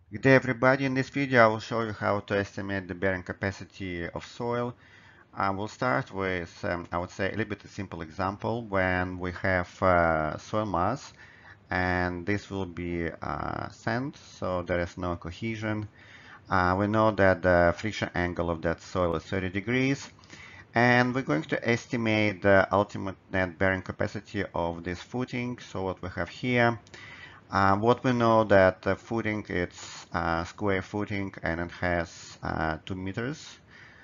Good day everybody. In this video I will show you how to estimate the bearing capacity of soil. I will start with, I would say, a little bit a simple example when we have soil mass, and this will be sand, so there is no cohesion. We know that the friction angle of that soil is 30 degrees, and we're going to estimate the ultimate net bearing capacity of this footing. So what we have here, what we know that the footing it's square footing, and it has 2 meters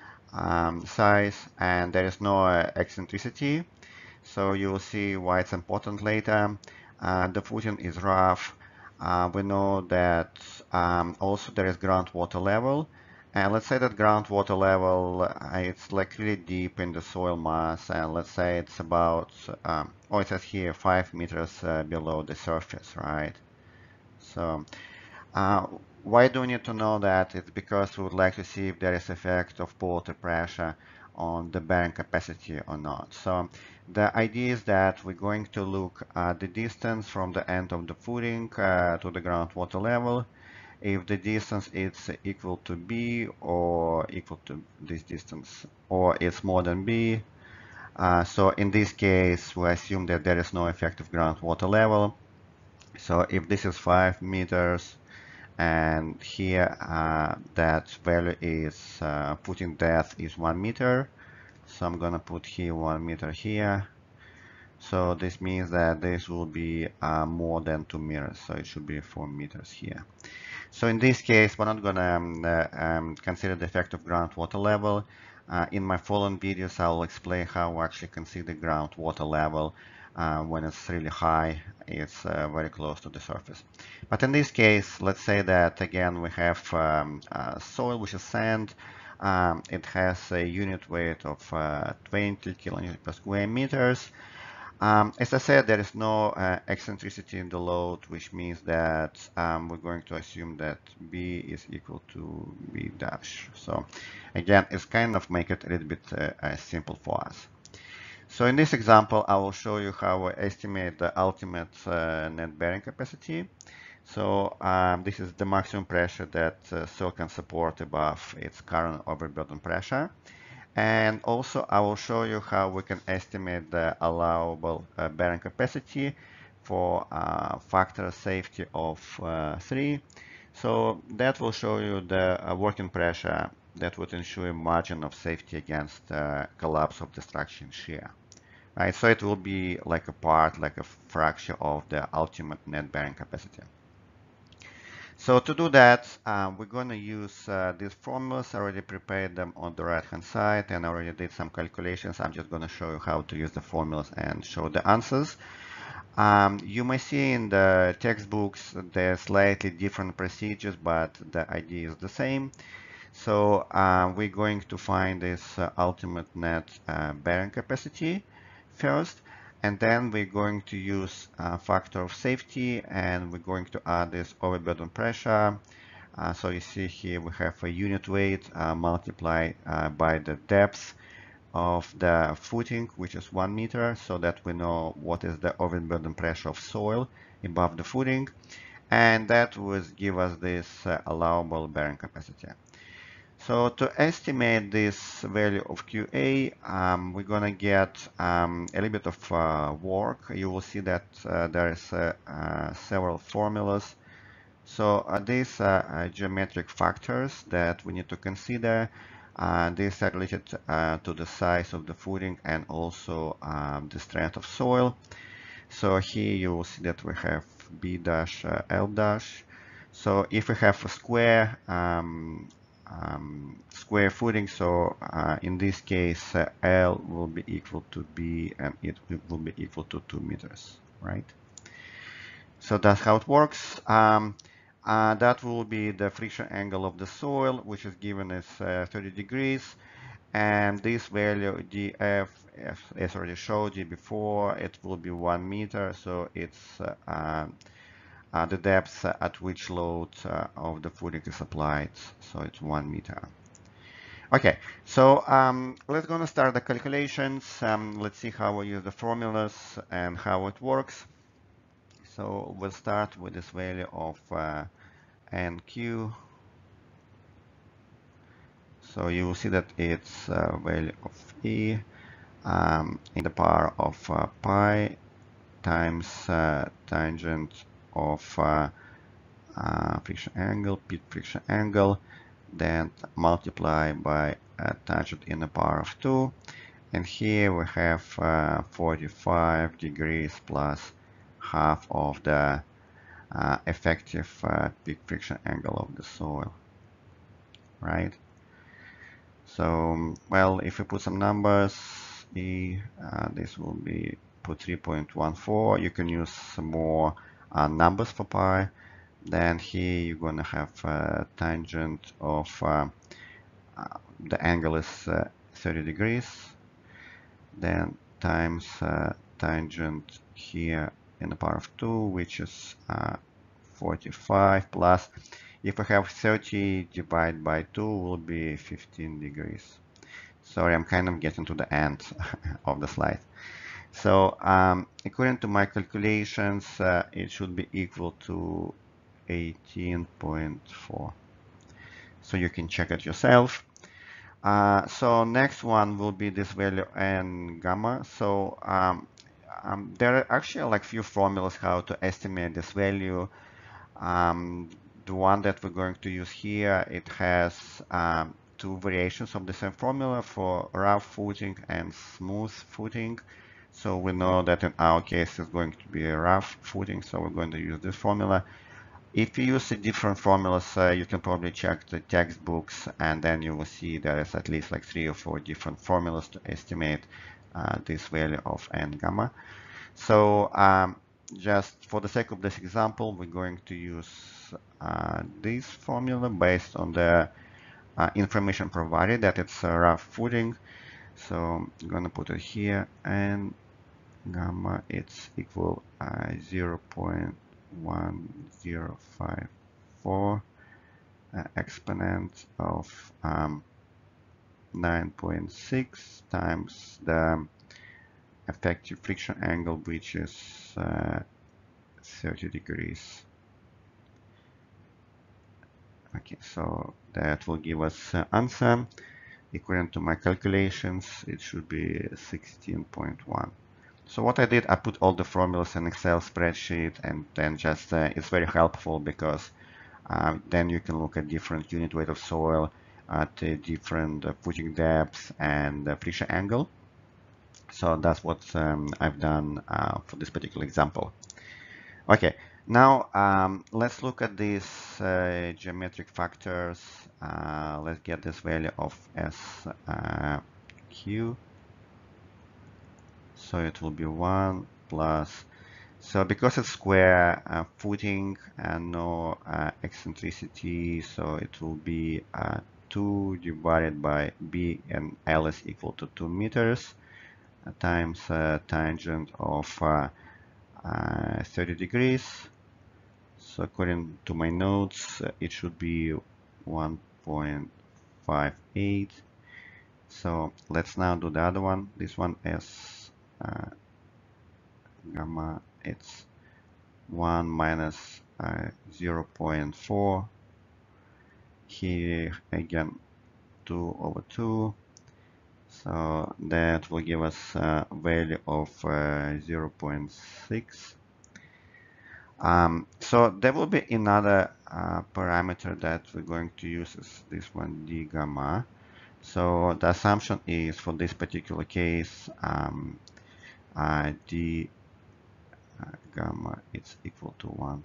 size, and there is no eccentricity. So you will see why it's important later. The footing is rough. We know that also there is groundwater level. And let's say that groundwater level, it's like really deep in the soil mass. And let's say it's about, oh, it says here 5 meters below the surface, right? So uh, why do we need to know that? It's because we would like to see if there is effect of water pressure on the bearing capacity or not. So the idea is that we're going to look at the distance from the end of the footing to the groundwater level. If the distance is equal to b or equal to this distance, or it's more than b, so in this case we assume that there is no effect of groundwater level. So if this is 5 meters, and here that value is putting depth is 1 meter, so I'm gonna put here 1 meter here. So this means that this will be more than 2 meters, so it should be 4 meters here. So in this case, we're not gonna consider the effect of groundwater level. In my following videos, I will explain how we actually consider groundwater level when it's really high, it's very close to the surface. But in this case, let's say that again we have soil, which is sand. It has a unit weight of 20 kilonewtons per square meters. As I said, there is no eccentricity in the load, which means that we're going to assume that B is equal to B dash. So again, it's kind of make it a little bit simple for us. So in this example, I will show you how we estimate the ultimate net bearing capacity. So this is the maximum pressure that soil can support above its current overburden pressure. And also I will show you how we can estimate the allowable bearing capacity for factor safety of 3. So that will show you the working pressure that would ensure a margin of safety against collapse of the structure in shear. Right, so it will be like a part, like a fraction of the ultimate net bearing capacity. So to do that, we're going to use these formulas. I already prepared them on the right-hand side and I already did some calculations. I'm just going to show you how to use the formulas and show the answers. You may see in the textbooks there's slightly different procedures, but the idea is the same. So we're going to find this ultimate net bearing capacity first, and then we're going to use a factor of safety, and we're going to add this overburden pressure. So you see here we have a unit weight multiplied by the depth of the footing, which is 1 meter, so that we know what is the overburden pressure of soil above the footing, and that will give us this allowable bearing capacity. So to estimate this value of QA, we're going to get a little bit of work. You will see that there is several formulas. So these are geometric factors that we need to consider. These are related to the size of the footing and also the strength of soil. So here you will see that we have B dash L dash. So if we have a square square footing, so in this case L will be equal to B and it will be equal to 2 meters, right? So that's how it works. That will be the friction angle of the soil, which is given as 30 degrees. And this value df, as already showed you before, it will be 1 meter. So it's the depth at which load of the footing is applied. So it's 1 meter. Okay, so let's gonna start the calculations. Let's see how we use the formulas and how it works. So we'll start with this value of NQ. So you will see that it's value of E in the power of pi times tangent of friction angle, pit friction angle, then multiply by tangent in the power of 2. And here we have 45 degrees plus half of the effective peak friction angle of the soil, right? So, well, if we put some numbers, this will be put 3.14. You can use some more numbers for pi. Then here you're going to have tangent of the angle is 30 degrees. Then times tangent here in the power of 2, which is 45 plus. If I have 30 divided by 2 will be 15 degrees. Sorry, I'm kind of getting to the end of the slide. So according to my calculations, it should be equal to 18.4. So you can check it yourself. So next one will be this value n gamma. So there are actually like few formulas how to estimate this value. The one that we're going to use here, it has two variations of the same formula for rough footing and smooth footing. So we know that in our case it's going to be a rough footing, so we're going to use this formula. If you use different formulas, you can probably check the textbooks, and then you will see there is at least like 3 or 4 different formulas to estimate this value of n gamma. So just for the sake of this example, we're going to use this formula based on the information provided that it's a rough footing. So I'm going to put it here, and gamma it's equal 0.1054 exponent of 9.6 times the effective friction angle, which is 30 degrees. Okay, so that will give us answer. According to my calculations, it should be 16.1. So what I did, I put all the formulas in Excel spreadsheet, and then just it's very helpful because then you can look at different unit weight of soil at different footing depths and friction angle. So that's what I've done for this particular example. Okay, now let's look at these geometric factors. Let's get this value of SQ. So it will be 1 plus, so because it's square footing and no eccentricity, so it will be 2 divided by B, and L is equal to 2 meters times tangent of 30 degrees. So according to my notes, it should be 1.58. So let's now do the other one. This one is gamma, it's 1 minus 0.4. Here again 2 over 2. So that will give us a value of 0.6. So there will be another parameter that we're going to use, is this one, d gamma. So the assumption is for this particular case, d gamma is equal to 1.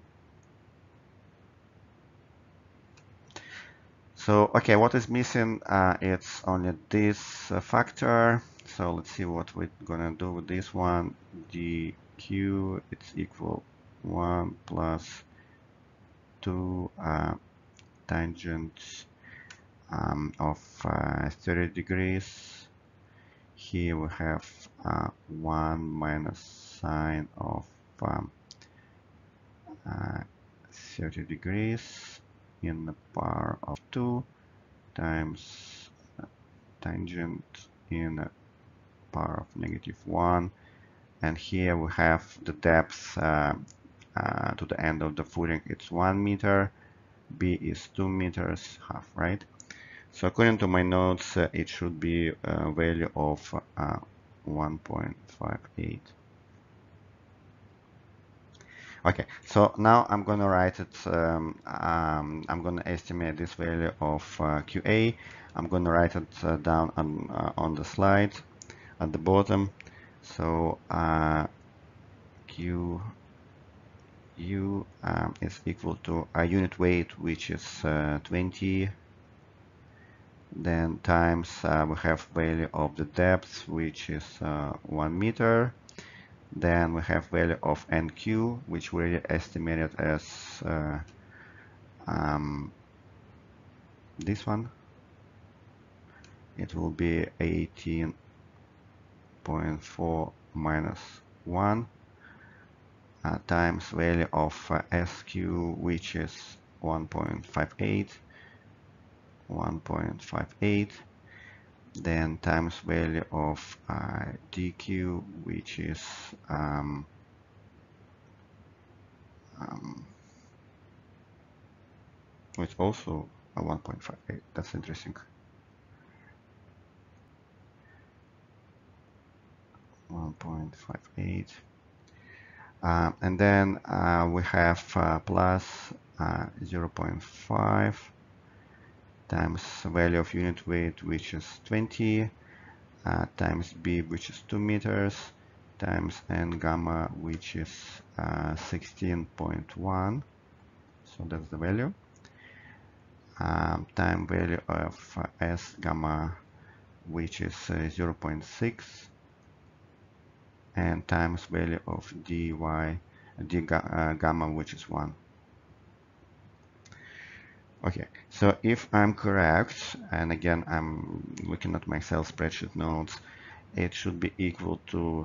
So, okay, what is missing? It's only this factor. So let's see what we're gonna do with this one. dq, it's equal 1 plus 2 tangent of 30 degrees. Here we have 1 minus sine of 30 degrees in the power of 2 times tangent in the power of -1. And here we have the depth to the end of the footing, it's 1 meter. B is 2 meters half, right? So according to my notes, it should be a value of 1.58. Okay, so now I'm gonna write it, I'm gonna estimate this value of QA. I'm gonna write it down on the slide at the bottom. So QU is equal to a unit weight, which is 20, then times we have value of the depth, which is 1 meter. Then we have value of NQ, which we estimated as um, this one. It will be 18.4 minus 1 times value of SQ, which is 1.58, 1.58, then times value of DQ, which is it's also a 1.58. That's interesting. 1.58. And then we have plus 0.5 times value of unit weight, which is 20, times B, which is 2 meters, times N gamma, which is 16.1. So that's the value. Time value of S gamma, which is 0.6, and times value of dy gamma, which is 1. Okay, so if I'm correct, and again I'm looking at my Excel spreadsheet notes, it should be equal to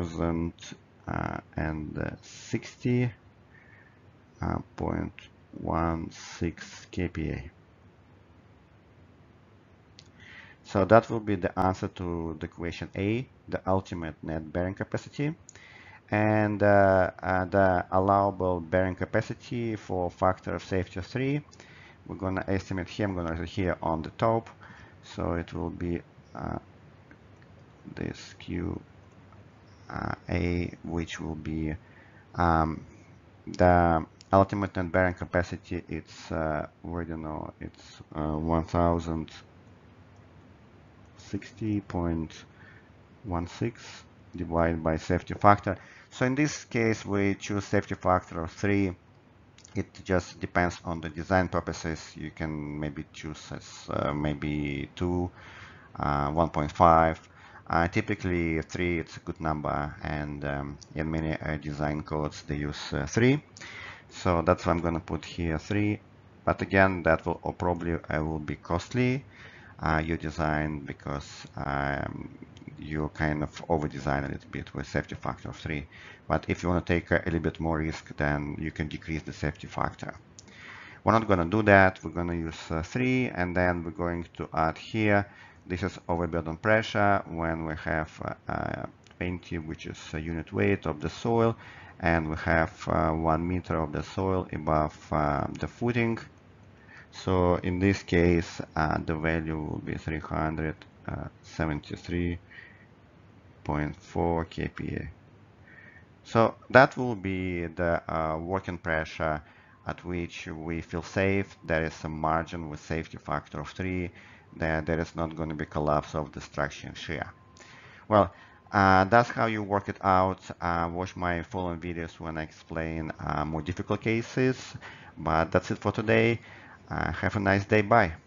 1060.16 kPa. So that will be the answer to the question A, the ultimate net bearing capacity. And the allowable bearing capacity for factor of safety of 3, we're going to estimate here, I'm going to write it here on the top. So it will be this QA, which will be the ultimate net bearing capacity. It's, where do you know, it's 1060.16 divided by safety factor. So in this case, we choose safety factor of 3. It just depends on the design purposes. You can maybe choose as maybe 2, 1.5. Typically 3, it's a good number, and in many design codes they use 3. So that's why I'm going to put here 3. But again, that will probably will be costly, your design, because you kind of over-design a little bit with safety factor of 3. But if you want to take a little bit more risk, then you can decrease the safety factor. We're not going to do that. We're going to use 3, and then we're going to add here. This is overburden pressure when we have 20, which is a unit weight of the soil, and we have 1 meter of the soil above the footing. So in this case, the value will be 373.4 kPa. So that will be the working pressure at which we feel safe. There is some margin with safety factor of 3, that there is not going to be collapse of the structure and shear. Well, that's how you work it out. Watch my following videos when I explain more difficult cases. But that's it for today. Have a nice day. Bye.